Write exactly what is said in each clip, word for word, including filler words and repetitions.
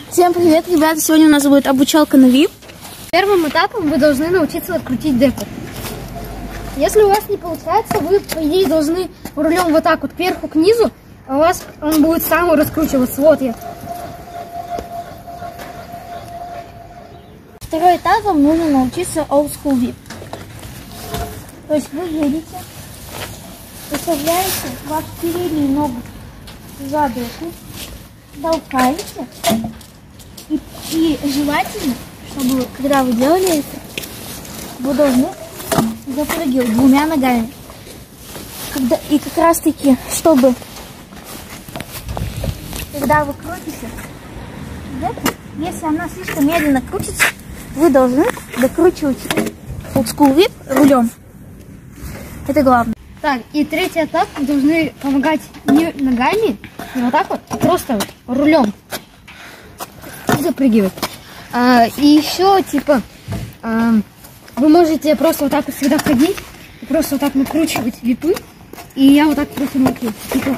Всем привет, ребята! Сегодня у нас будет обучалка на вип. Первым этапом вы должны научиться открутить деку. Если у вас не получается, вы, по идее, должны рулем вот так вот кверху к низу, а у вас он будет сам раскручиваться. Вот я. Второй этап, вам нужно научиться old school вип. То есть вы едете, выставляете вашу переднюю ногу за деку, толкаете. И, и желательно, чтобы когда вы делали это, вы должны запрыгивать двумя ногами. Когда, и как раз таки, чтобы, когда вы крутите деку, если она слишком медленно крутится, вы должны докручивать old school вип рулем. Это главное. Так, и третий этап, вы должны помогать не ногами, не вот так вот, а просто вот рулем запрыгивать. А, и еще, типа, а, вы можете просто вот так вот всегда ходить, и просто вот так накручивать випы, и я вот так просто накручу. Типа.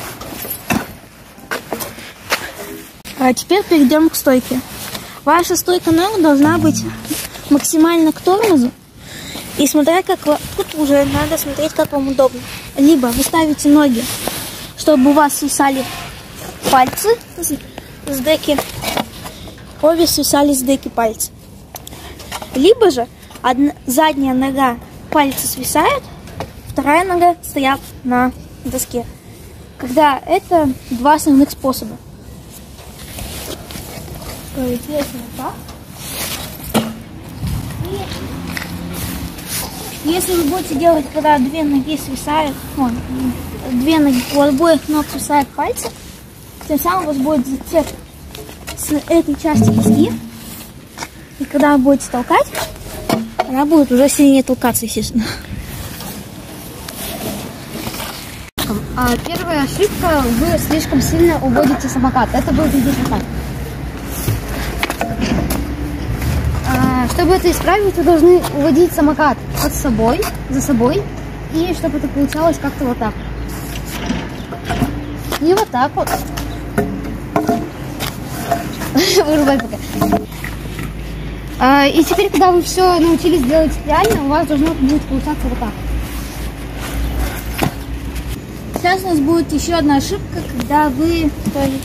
А теперь перейдем к стойке. Ваша стойка ног должна быть максимально к тормозу. И смотря как вы, тут уже надо смотреть, как вам удобно. Либо вы ставите ноги, чтобы у вас свисали пальцы с, с деки. Обе свисали с деки пальцы. Либо же одна, задняя нога, пальцы свисают, вторая нога стоят на доске. Когда это два основных способа. То есть если вот так. И если вы будете делать, когда две ноги свисают, вон, две ноги, у обоих ног свисают пальцы, тем самым у вас будет затек с этой части доски. И когда вы будете толкать, она будет уже сильнее толкаться, естественно. А первая ошибка, вы слишком сильно уводите самокат. Это будет выглядеть так. А, чтобы это исправить, вы должны уводить самокат под собой, за собой, и чтобы это получалось как-то вот так. И вот так вот. Вырубай пока. А, и теперь, когда вы все научились делать идеально, у вас должно будет получаться вот так. Сейчас у нас будет еще одна ошибка, когда вы ставите,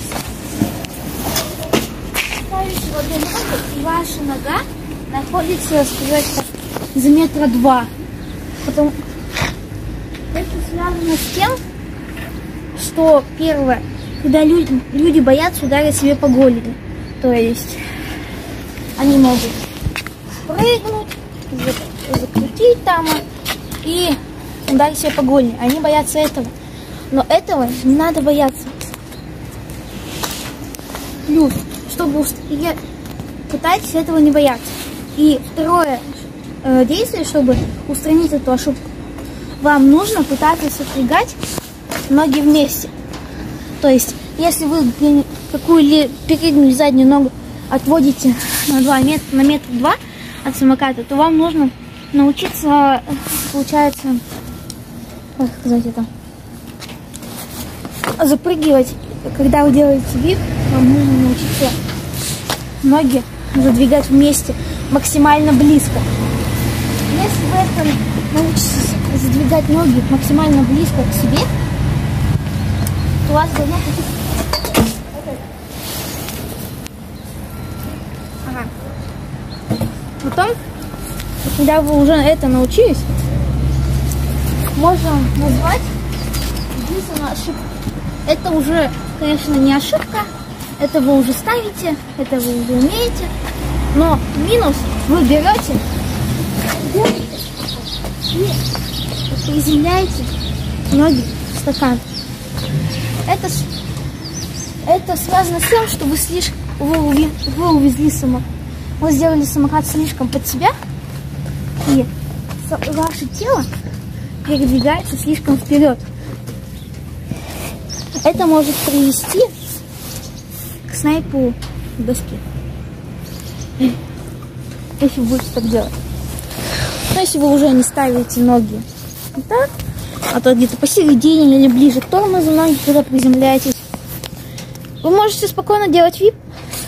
ставите в одну ногу, и ваша нога находится, сказать, за метра два. Потом это связано с тем, что первое, когда люди, люди боятся ударить себе по голени. То есть они могут прыгнуть, закрутить там и ударить себе по голени. Они боятся этого. Но этого не надо бояться. Плюс, чтобы пытайтесь этого не бояться. И второе э, действие, чтобы устранить эту ошибку, вам нужно пытаться сопрягать ноги вместе. То есть, если вы какую-либо переднюю или заднюю ногу отводите на два метра, на метр два от самоката, то вам нужно научиться, получается, как сказать это, запрыгивать. Когда вы делаете вип, вам нужно научиться ноги задвигать вместе максимально близко. Если вы это научитесь задвигать ноги максимально близко к себе, то у вас должно быть... Ага. Потом, когда вы уже это научились, можно назвать единственную ошибку. Это уже, конечно, не ошибка, это вы уже ставите, это вы уже умеете, но минус вы берете и приземляете ноги в стакан. Это, это связано с тем, что вы слишком вы, уви, вы увезли самокат, вы сделали самокат слишком под себя, и ваше тело передвигается слишком вперед. Это может привести к снайпу доски, если вы будете так делать. Но если вы уже не ставите ноги вот так, а то где-то посередине или ближе к тормозу ноги, когда приземляетесь, вы можете спокойно делать вип